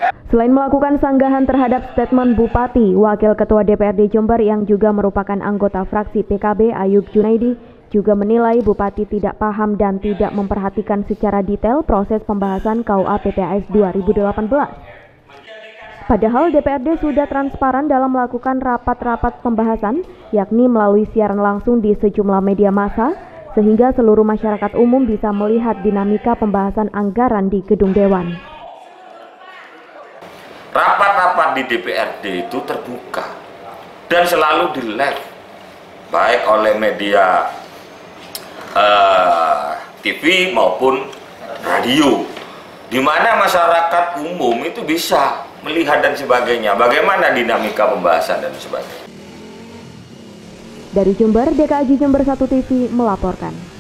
Selain melakukan sanggahan terhadap statement Bupati, Wakil Ketua DPRD Jember yang juga merupakan anggota fraksi PKB Ayub Junaidi juga menilai Bupati tidak paham dan tidak memperhatikan secara detail proses pembahasan KUA PPAS 2018. Padahal DPRD sudah transparan dalam melakukan rapat-rapat pembahasan, yakni melalui siaran langsung di sejumlah media massa, sehingga seluruh masyarakat umum bisa melihat dinamika pembahasan anggaran di gedung Dewan. Rapat-rapat di DPRD itu terbuka dan selalu di live, baik oleh media TV maupun radio, di mana masyarakat umum itu bisa melihat dan sebagainya, bagaimana dinamika pembahasan dan sebagainya. Dari Jember, DKAJ Jember 1 TV melaporkan.